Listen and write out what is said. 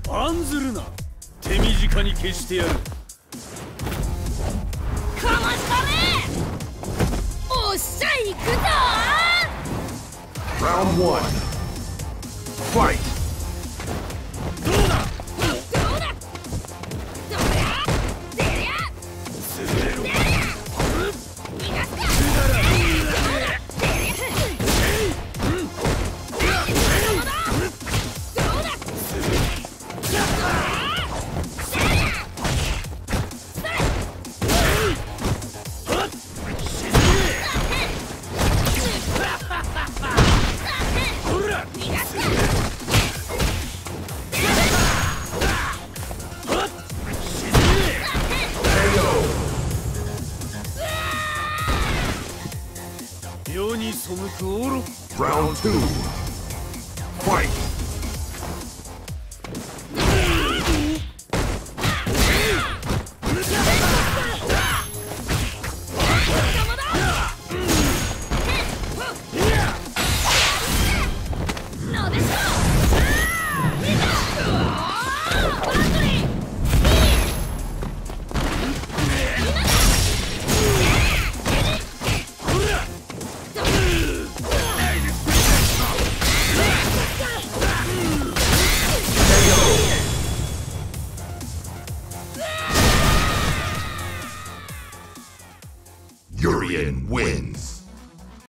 案ずるな。手短に消してやる。 かましたね。おっしゃいくぞ。 Round 1 Fight! どうだ。 どうだ。どりゃでりゃ滑る。 でりゃ逃がすか。どうだでりゃどうだ世に背く愚か。 Round 2